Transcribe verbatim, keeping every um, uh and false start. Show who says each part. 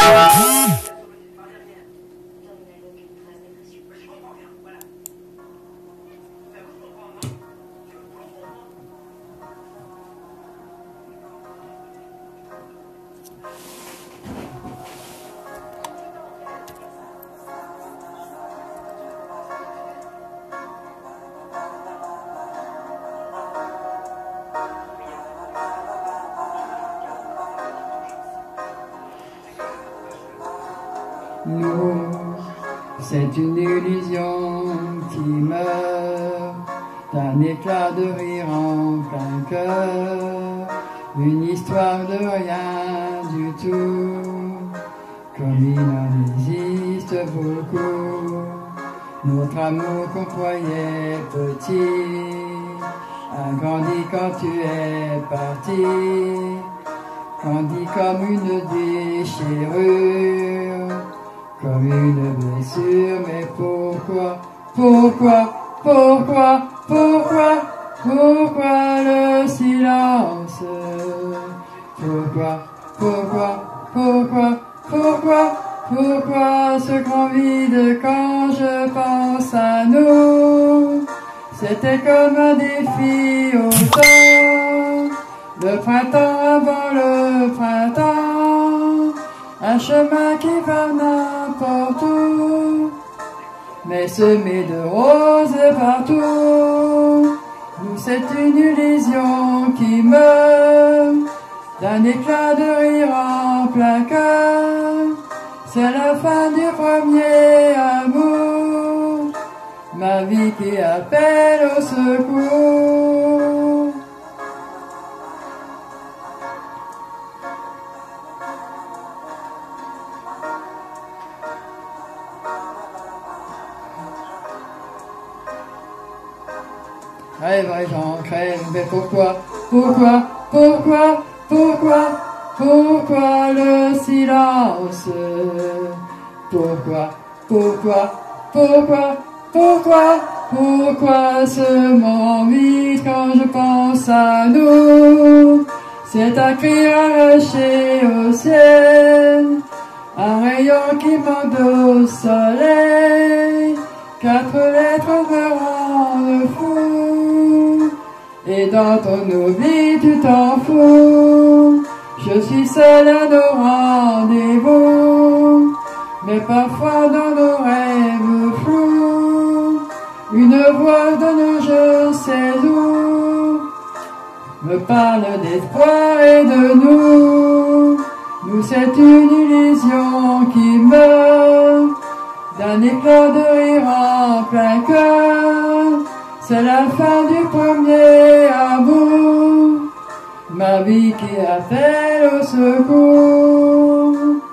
Speaker 1: Nous, c'est une illusion qui meurt d'un éclat de rire en plein cœur, une histoire de rien du tout, comme il en existe beaucoup. Notre amour qu'on croyait petit a grandi quand tu es parti, grandi comme une déchirure, comme une blessure. Mais pourquoi, pourquoi, pourquoi, pourquoi, pourquoi le silence? Pourquoi, pourquoi, pourquoi, pourquoi, pourquoi ce grand vide quand je pense à nous? C'était comme un défi au temps, le printemps avant le printemps, un chemin qui va n'importe où, mais semé de roses partout. Nous, c'est une illusion qui meurt d'un éclat de rire en plein cœur. C'est la fin du premier amour, ma vie qui appelle au secours. Rêve, j'en crève, mais pourquoi, pourquoi, pourquoi, pourquoi, pourquoi le silence? Pourquoi, pourquoi, pourquoi, pourquoi, pourquoi ce moment vide quand je pense à nous? C'est un cri arraché au ciel, un rayon qui monte au soleil, quatre lettres me rendent fou, et dans ton oubli tu t'en fous. Je suis seul à nos rendez-vous, mais parfois dans nos rêves flous, une voix de nos je sais où me parle d'espoir et de nous. Nous, c'est une illusion qui meurt d'un éclat de rire en plein cœur. C'est la fin du premier amour, ma vie qui appelle au secours.